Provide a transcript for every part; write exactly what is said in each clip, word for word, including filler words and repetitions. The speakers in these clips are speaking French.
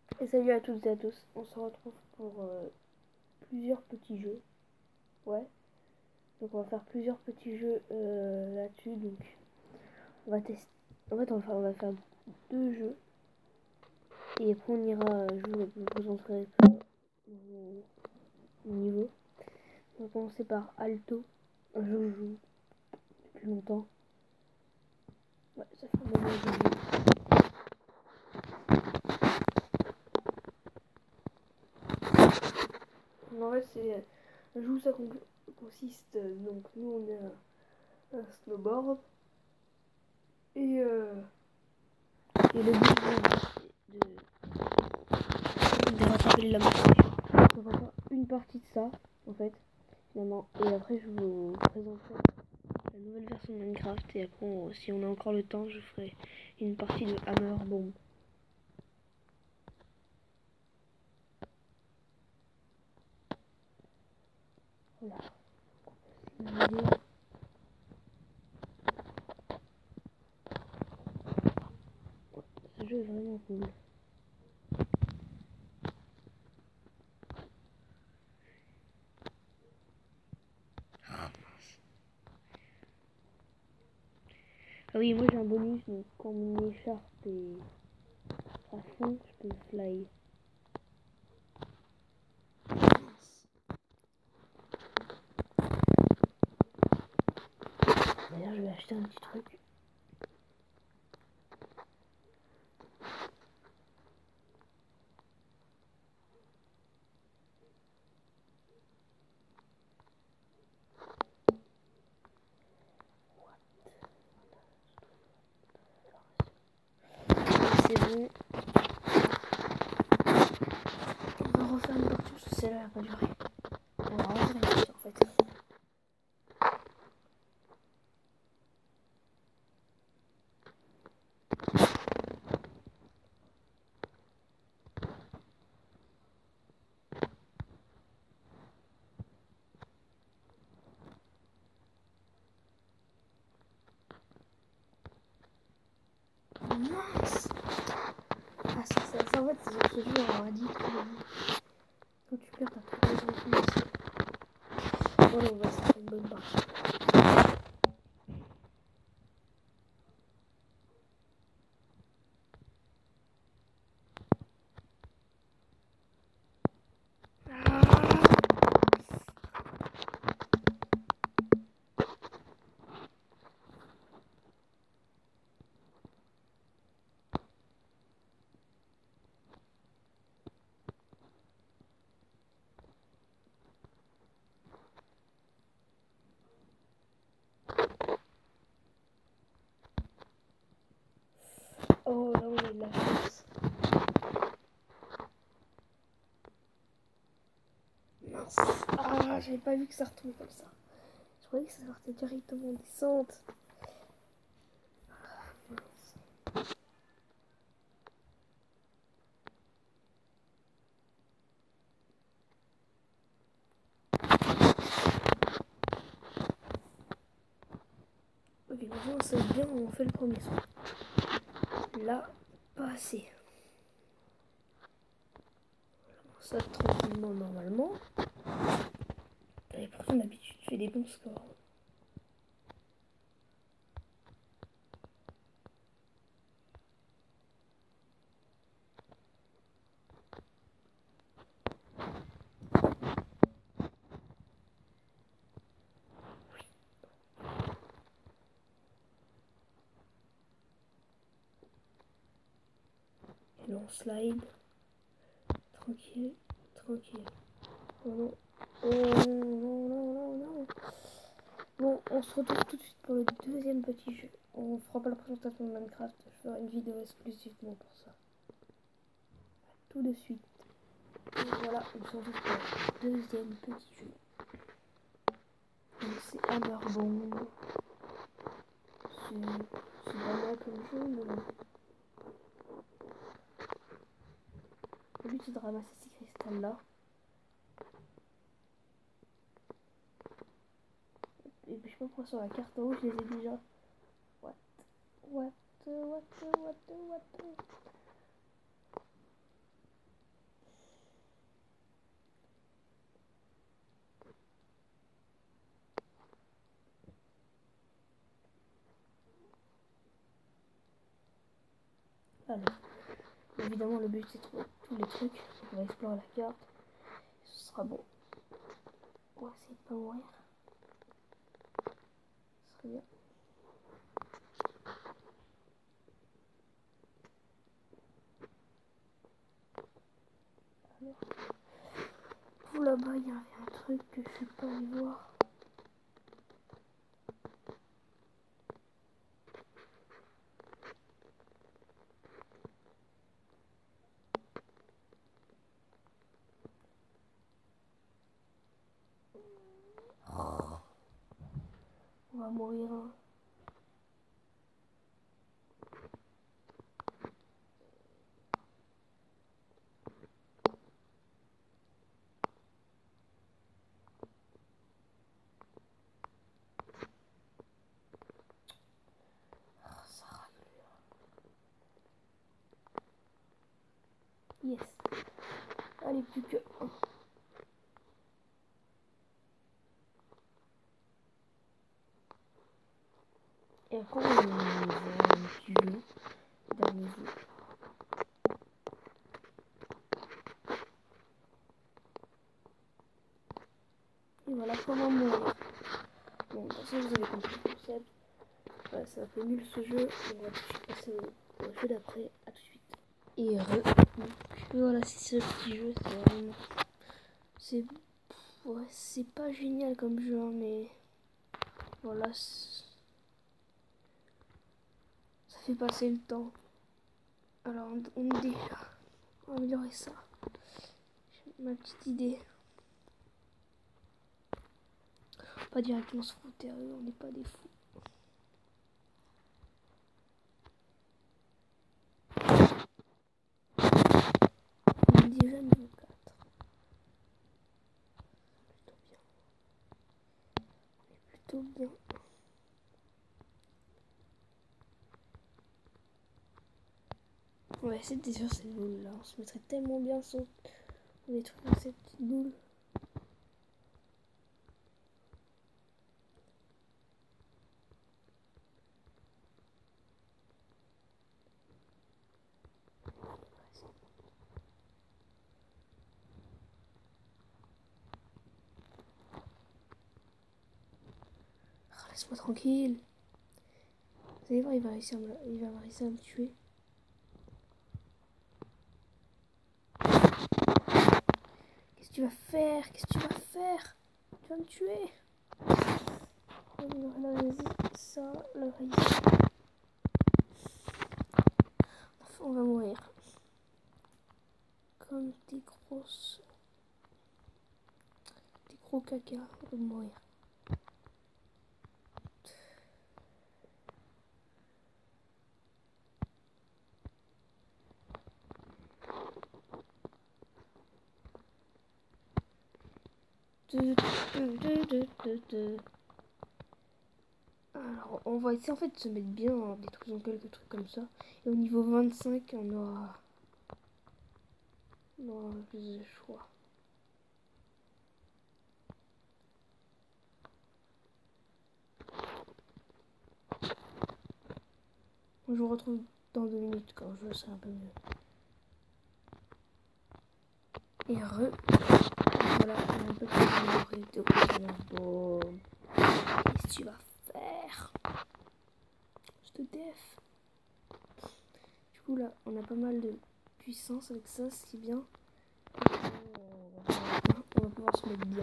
Et salut à toutes et à tous, on se retrouve pour euh, plusieurs petits jeux. Ouais, donc on va faire plusieurs petits jeux euh, là-dessus. Donc on va tester. En fait, on va faire, on va faire deux jeux. Et après, on ira euh, jouer. Je vous présenterai mon niveau. On va commencer par Alto, un jeu que je joue depuis longtemps. Ouais, ça fait un moment que je joue. En fait, c'est un jeu où ça consiste. Donc, nous, on est un, un snowboard. Et, euh, et le but de, de, de rattraper la moitié. On va faire une partie de ça, en fait, finalement. Et après, je vous présenterai la nouvelle version de Minecraft. Et après, on, si on a encore le temps, je ferai une partie de Hammer Bomb. Voilà. La vidéo. Ce jeu est vraiment cool. Ah oui, moi j'ai un bonus, donc quand mon écharpe est à fond, je peux fly. D'ailleurs, je vais acheter un petit truc. C'est bon. On va refaire une partie parce que celle-là n'a pas duré. On va refaire une partie en fait. Mince. Ah ça, ça, ça en fait c'est ce jeu on m'a dit que quand tu perds t'as trop de recommencer. Voilà, on va se faire une bonne partie. Oh là on a de la chance. Mince. Ah j'avais pas vu que ça retombait comme ça. Je croyais que ça sortait directement en descente. Ok, maintenant on sait bien où on fait le premier saut. Là, pas assez. On saute tranquillement normalement. Et pourtant d'habitude je fais des bons scores. Et là on slide. Tranquille, tranquille. Oh non. Oh non, non, non, non, non. Bon, on se retrouve tout de suite pour le deuxième petit jeu. On fera pas la présentation de Minecraft, je ferai une vidéo exclusivement pour ça. Tout de suite. Et voilà, on se retrouve pour le deuxième petit jeu. Donc c'est Hammer Bomb. C'est pas mal comme jeu, mais bon. Le but c'est de ramasser ces cristals là. Et puis je sais pas pourquoi sur la carte en haut je les ai déjà. What? What? What? What? What? Alors, évidemment, le but c'est de trouver tous les trucs. Donc, on va explorer la carte. Ce sera bon. On va essayer de pas mourir. Ce serait bien. Alors, tout là-bas, il y avait un truc que je suis pas allé voir. On va mourir. Hein. Yes. Allez, plus que un. Et après, on va un petit jeu. Dernier jeu. Et voilà comment mourir. Bon, de toute façon, vous avez compris le concept. Voilà, c'est un peu nul ce jeu. On va tout de suite passer au, au jeu d'après. À tout de suite. Et re. Donc, voilà, c'est ce petit jeu. C'est vraiment. C'est. Ouais, c'est pas génial comme jeu, hein, mais. Voilà. Ça fait passer le temps. Alors, on, on dit. On va améliorer ça. J'ai ma petite idée. Pas directement se foutre, on n'est pas des fous. On est déjà niveau quatre. Plutôt bien. On est plutôt bien. On va essayer de détruire cette boule là. On se mettrait tellement bien sans détruire cette petite boule. Oh, laisse-moi tranquille. Vous allez voir, il va réussir à me, il va réussir à me tuer. Qu'est-ce que tu vas faire? Qu'est-ce que tu vas faire? Tu vas me tuer. Là, vas-y, ça, là, vas-y. On va mourir. Comme des grosses... Des gros caca, on va mourir. Alors, on va essayer en fait de se mettre bien en détruisant quelques trucs comme ça. Et au niveau vingt-cinq, on aura, on aura plus de choix. Je vous retrouve dans deux minutes quand je serai un peu mieux. Et re. Voilà, on a un peu plus de bon. Qu'est-ce que tu vas faire? Je te def. Du coup là, on a pas mal de puissance avec ça, ce qui est bien. On va pouvoir se mettre bien.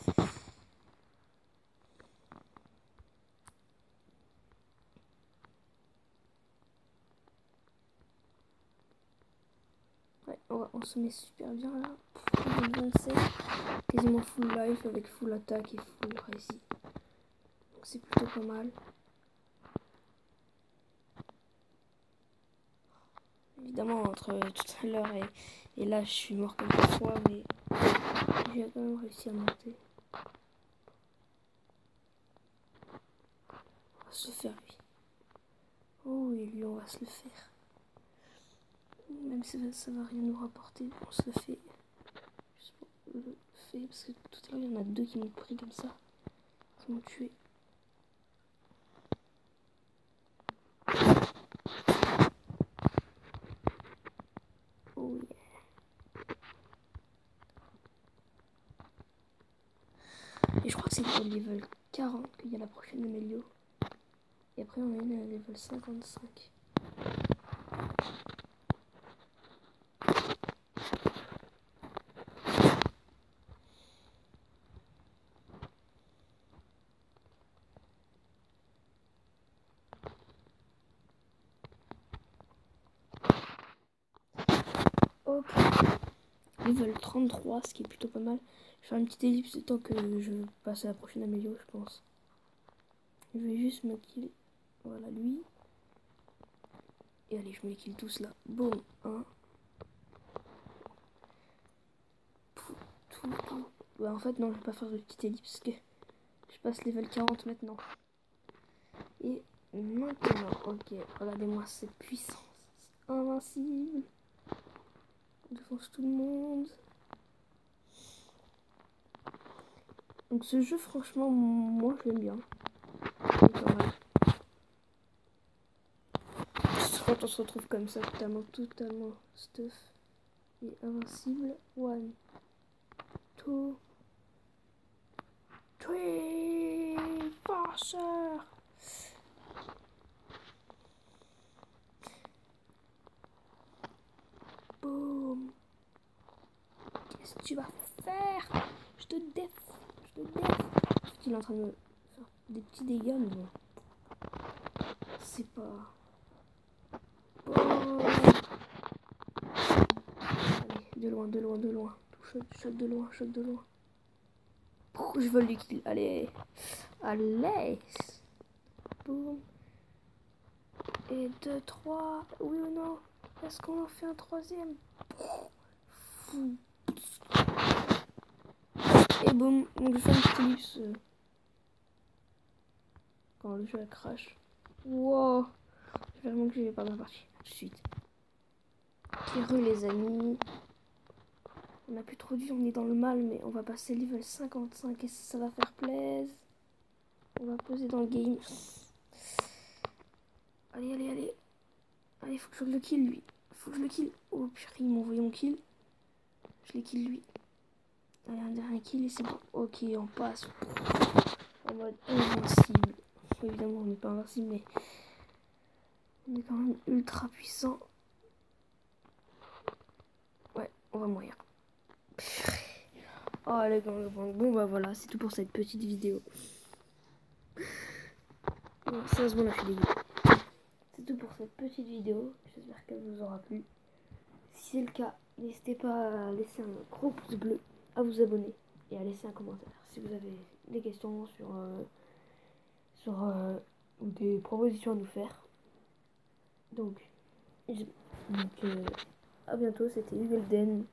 Ouais, on, va, on se met super bien là. vingt-sept, quasiment full life avec full attaque et full rési. Donc c'est plutôt pas mal. Évidemment, entre tout à l'heure et, et là, je suis mort quelques fois, mais j'ai quand même réussi à monter. On va se le faire, lui. Oh oui, lui, on va se le faire. Même si ça va rien nous rapporter, on se le fait. Juste pour le fait, parce que tout à l'heure, il y en a deux qui m'ont pris comme ça. Qui m'ont tué. Oh yeah. Et je crois que c'est pour le level quarante qu'il y a la prochaine Amélio. Et après on a une à level cinquante-cinq. Ok. Level trente-trois, ce qui est plutôt pas mal. Je vais faire une petite ellipse tant que je passe à la prochaine Amélio, je pense. Je vais juste me kill. Voilà lui. Et allez, je me les kill tous là. Boum. Un. Tout, tout, tout. Bah, en fait, non, je vais pas faire de petite ellipse parce que je passe level quarante maintenant. Et maintenant, ok, regardez-moi cette puissance. Invincible. On défonce tout le monde. Donc ce jeu, franchement, moi, je l'aime bien. Quand on se retrouve comme ça, totalement, totalement stuff et invincible. One, two, three, forceur. Boum. Qu'est-ce que tu vas faire? Je te def, je te def. Il est en train de me faire des petits dégâts, mais bon. C'est pas... Oh. Allez, de loin, de loin, de loin. Shot, shot de loin, shot de loin. Oh, je vole les kills. Allez. Allez. Boum. Et deux, trois. Oui ou non? Est-ce qu'on en fait un troisième? Et boum. Donc je fais une petite ellipse. Quand le jeu a crash. Wow. J'ai vraiment que je vais pas bien parti. Tout de suite. Heureux les amis. On a plus trop de vie, on est dans le mal, mais on va passer level cinquante-cinq et ça va faire plaisir. On va poser dans le game. Allez, allez, allez. Allez, faut que je le kill lui. Faut que je le kill. Oh purée, ils m'ont envoyé mon kill. Je l'ai kill lui. Allez, un dernier kill et c'est bon. Ok, on passe. En mode invincible. Évidemment, on n'est pas invincible, mais on est quand même ultra puissant. Ouais, on va mourir. Oh les gars, bon bah voilà, c'est tout pour cette petite vidéo. Bon, sérieusement, la fille. C'est tout pour cette petite vidéo. J'espère qu'elle vous aura plu. Si c'est le cas, n'hésitez pas à laisser un gros pouce bleu, à vous abonner et à laisser un commentaire si vous avez des questions sur, euh, sur euh, ou des propositions à nous faire. Donc, donc euh, à bientôt, c'était Hugo Elden.